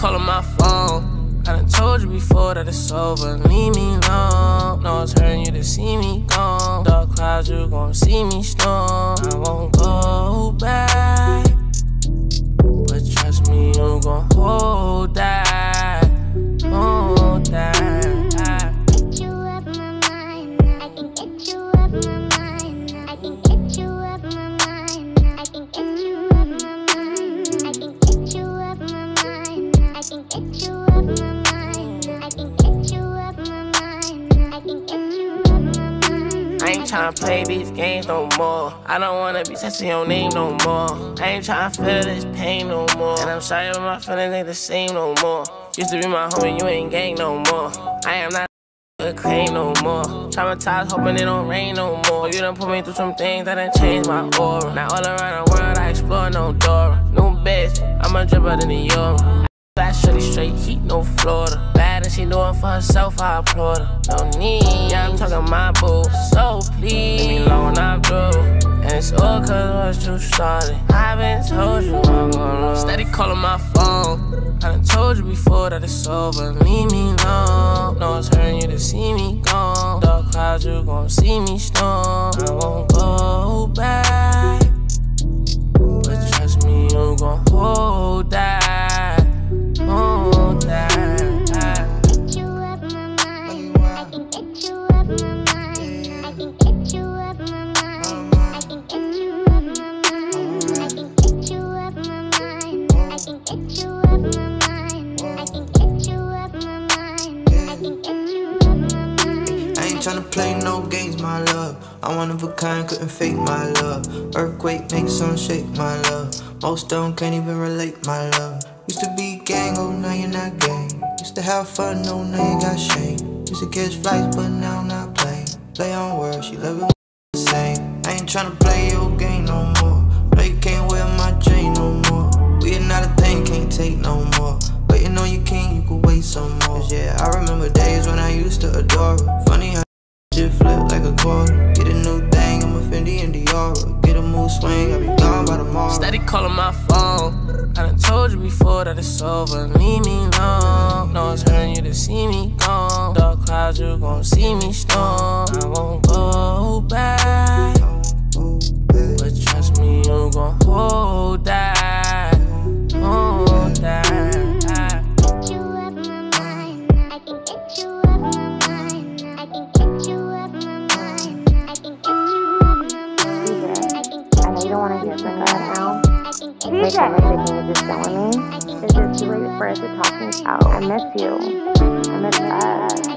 calling my phone. I done told you before that it's over. Leave me alone. No, it's hurting you to see me gone. Dark clouds, you gon' see me storm. I won't go back, but trust me, you gon' hold that. Hold that. Get you up my mind. I can get you up my mind. I can get you up my mind. I can get you up my mind. I can get you up my mind. I can get you up my mind. I can get you up my mind. I can get you up my mind. I ain't tryna play these games no more. I don't wanna be touching your name no more. I ain't tryna feel this pain no more. And I'm sorry, but my feelings ain't the same no more. Used to be my homie, you ain't gang no more. I am not a claim no more. Traumatized, hoping it don't rain no more. You done put me through some things that done changed my aura. Now all around the world, I explore no Dora. New bitch, I'm a dripper than the Euro. Fat shorty straight heat, no Florida. Bad and she doing for herself, I applaud her. No need, yeah, I'm talking my boo. So please, leave me alone, I'm through. And it's all cause once you started, I been told you I'm gonna lose. Steady calling my phone. I done told you before that it's over. Leave me alone. No, it's hurting you to see me gone. Dark clouds, you gon' see me storm. I won't go back, but trust me, you gon' hold that. Hold that. Get you up my mind. I can get you up my mind. I can get you up my mind. I can get you up my mind. I can get you up my mind. I can get you up my mind. I can get you up my mind. I can get you up my mind. I ain't tryna play no games, my love. I'm one of a kind, couldn't fake my love. Earthquake makes some shake, my love. Most of them can't even relate, my love. Used to be gang, oh now you're not gang. Used to have fun, oh now you got shame. Used to catch flights, but now I'm not playing. Play on words, she love it the same. I ain't tryna play your game no more. No, you can't wear my chain no more. We are not a thing, can't take no more. Waiting on your king, you could wait some more. 'Cause yeah, I remember days when I used to adore her. Funny how shit flip like a quarter. Get a new thing, I'm a Fendi and Diora. Get a mood swing, I'll be gone by tomorrow. Steady calling my phone. I done told you before that it's over. Leave me alone. No, it's hurting you to see me gone. Dark clouds, you gon' see me storm. I won't go back, but trust me, you gon' hold that. Hold that. Get you up my mind. I can get you up my mind. I can get you up my mind. I can get you up my mind. I know you don't want to hear from right now. DJ, Make sure everything is just telling me. Is it too late for us to talk things out? I miss you. I miss us.